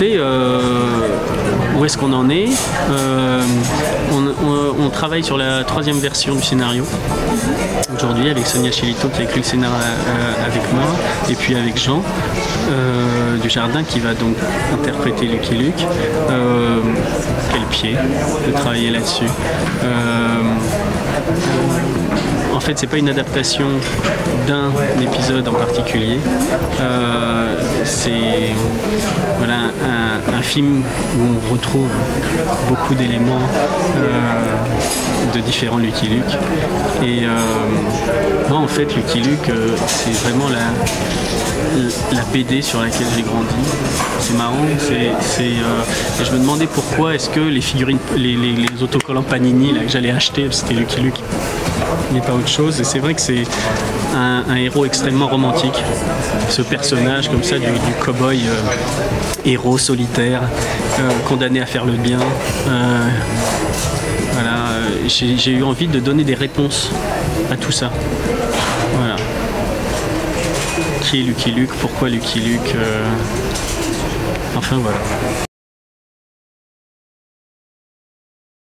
écoutez, où est-ce qu'on en est? On travaille sur la 3e version du scénario aujourd'hui avec Sonia Chilito qui a écrit le scénario avec moi et puis avec Jean Dujardin qui va donc interpréter Lucky Luke. Quel pied de travailler là-dessus. En fait, c'est pas une adaptation d'un épisode en particulier. C'est voilà, un film où on retrouve beaucoup d'éléments de différents Lucky Luke. Et moi, en fait, Lucky Luke, c'est vraiment la BD sur laquelle j'ai grandi. C'est marrant. Je me demandais pourquoi est-ce que les figurines, les autocollants Panini là, que j'allais acheter, c'était Lucky Luke. Il n'y a pas autre chose, et c'est vrai que c'est un héros extrêmement romantique, ce personnage comme ça du cow-boy héros solitaire, condamné à faire le bien. Voilà, j'ai eu envie de donner des réponses à tout ça. Voilà. Qui est Lucky Luke? Pourquoi Lucky Luke? Enfin voilà.